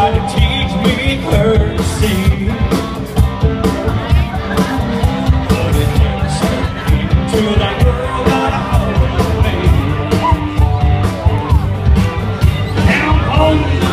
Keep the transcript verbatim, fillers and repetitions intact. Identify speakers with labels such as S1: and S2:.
S1: tried to teach me courtesy, but it never sent me to that girl that I always made. Down home